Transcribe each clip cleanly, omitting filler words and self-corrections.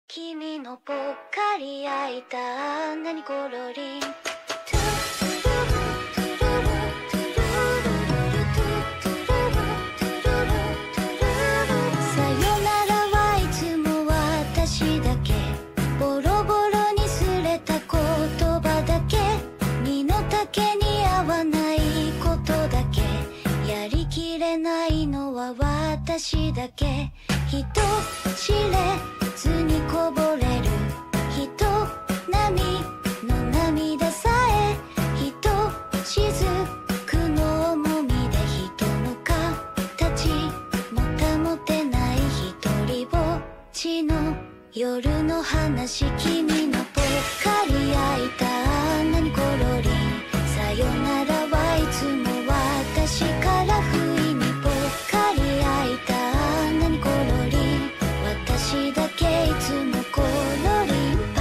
君のぽっかり開いた何コロリンさよならはいつも私だけボロボロにすれた言葉だけ身の丈に合わないことだけやりきれないのは私だけ人知れずにこぼれる人波の涙さえ人雫の重みで人の形も保てない一人ぼっちの夜の話君のぽっかり開いた何コロリンさよならはいつも私から不意にぽっかり開いた何コロリン私だけいつもコロリンパ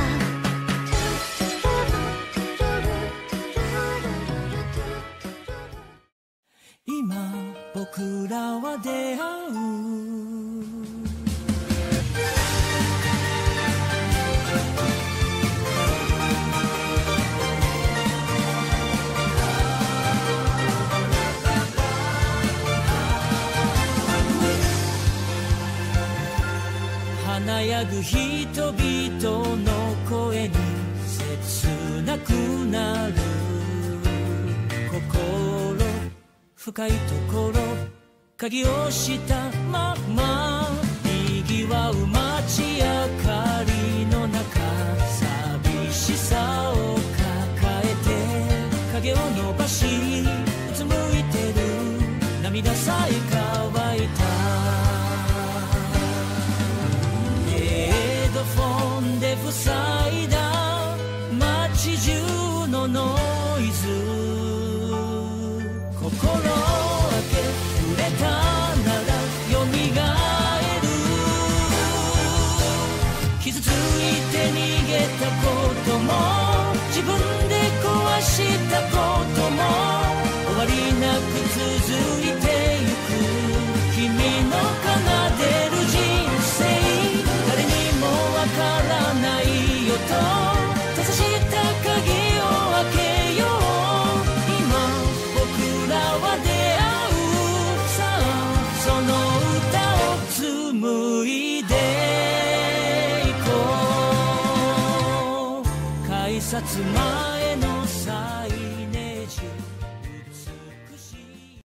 今僕らは出会う華やぐ人々の声に切なくなる心深いところ鍵をしたままにぎわう街明かりの中寂しさを抱えて影を伸ばしうつむいてる涙さえ乾いたヘッドフォンで塞いだ街中のノイズ心開け触れたならよみがえる傷ついて逃げたことも自分で壊したことも終わりなく続いてゆく君の奏でる人生誰にもわからないよと閉ざした鍵を開けよう今僕らは出会うさあその歌を紡いでいこう改札前の際